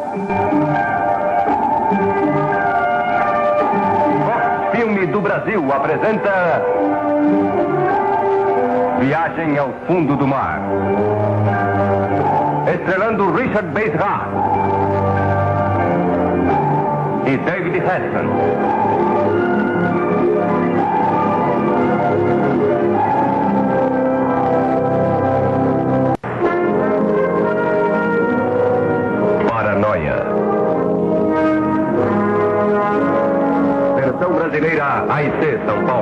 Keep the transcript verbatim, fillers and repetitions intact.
Fox Filme do Brasil apresenta Viagem ao Fundo do Mar. Estrelando Richard Basehart e David Heston. Versão brasileira A I C São Paulo.